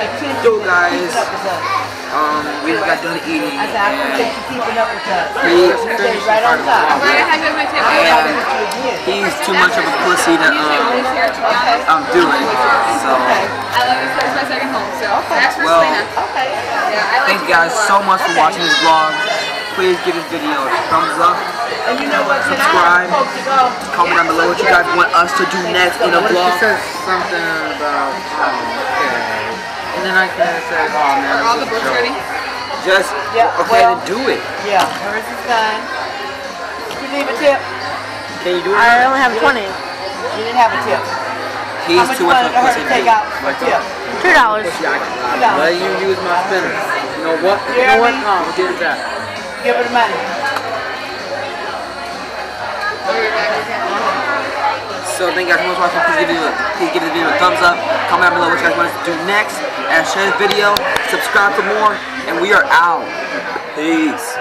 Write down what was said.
Yo guys, we just got done eating. I said, I appreciate you keeping up with us. Please finish right on top. He's too much of a pussy to do it. So I love it. It's my second home. So that's for Selena. thank you guys so much for watching this vlog. Please give this video a thumbs up. And you know what? Subscribe. Comment down below what you guys want us to do next in a vlog. She says something about okay. And then I can say, oh man, Are all the books ready? Just then do it. Yeah, hers is done. Did you leave a tip? Can you do it? I only have 20. You didn't have a tip. He's How much too much money of a to her pussy to to take do. out for tip? $2. let you use my spinner. You know what? You know what? No, we'll get it back. Give her the money. So thank you guys so much for watching. Please give the video a thumbs up. Comment down below what you guys want us to do next. And share this video. Subscribe for more. And we are out. Peace.